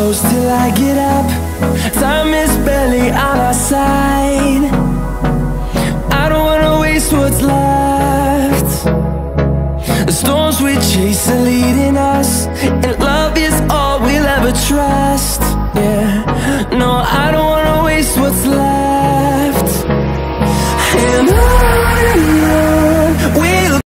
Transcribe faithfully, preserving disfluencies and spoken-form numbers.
close till I get up. Time is barely on our side. I don't wanna waste what's left. The storms we chase are leading us, and love is all we'll ever trust. Yeah, no, I don't wanna waste what's left. And I